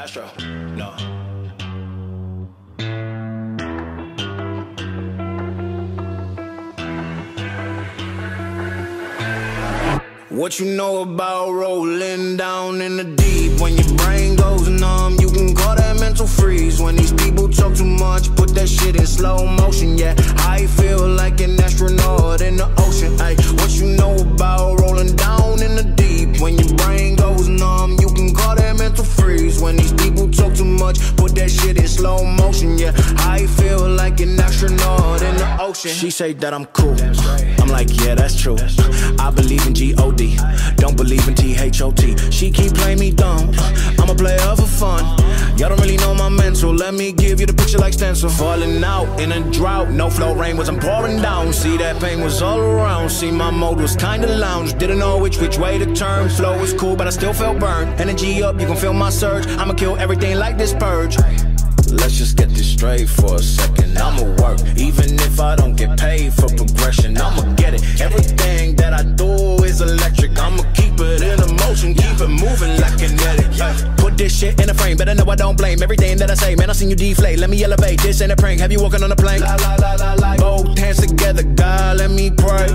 Astro, no. What you know about rolling down in the deep? When your brain goes numb, you can call that mental freeze. When these people talk too much, put that shit in slow motion. Yeah, I feel like an astronaut in the ocean. Ay, what you know about rolling down in the deep? When your brain goes numb, you can call that mental freeze. When these people talk too much, put that shit in slow motion. Yeah, I feel like an astronaut in the ocean. She say that I'm cool, I'm like, yeah, that's true. I believe in G-O-D, don't believe in T-H-O-T. She keep playing me dumb, I'm a player for fun. Y'all don't really know my mental, let me give you the picture like stencil. Falling out in a drought, no flow, rain wasn't pouring down. See, that pain was all around, see, my mode was kinda lounge. Didn't know which way to turn, flow was cool but I still felt burned. Energy up, you can feel my surge, I'ma kill everything like this purge. Let's just get this straight for a second. I'ma work, even if I don't get paid for progression. I'ma get it, everything that I do is electric. I'ma keep it in motion, keep it moving like kinetic. Put this shit in a frame, better know I don't blame everything that I say. Man, I seen you deflate, let me elevate, this ain't a prank. Have you walking on a plane? Both hands together, God, let me pray.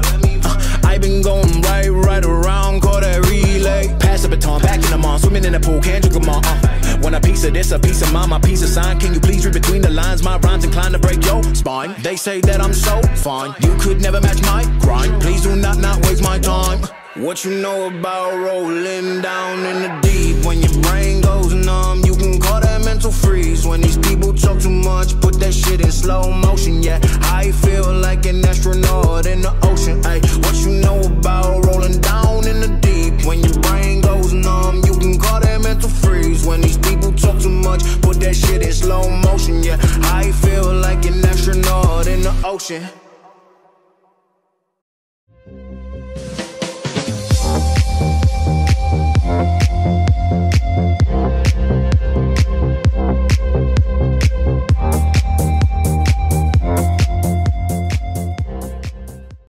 I been going right around, call that relay. Pass the baton, back in the mall, swimming in the pool, can't drink them all. Want a piece of this, a piece of mine, my piece of sign. Can you please read between the lines? My rhymes inclined to break your spine. They say that I'm so fine, you could never match my grind. Please do not waste my time. What you know about rolling down in the deep? When your brain goes numb, you can call that mental freeze. When these people talk too much, put that shit in slow motion. Yeah, I feel like an astronaut in the ocean. Ay, what you know about rolling down in the deep? When your brain goes numb, you can call that mental freeze. When these people talk too much, put that shit in slow motion. Yeah, I feel like an astronaut in the ocean.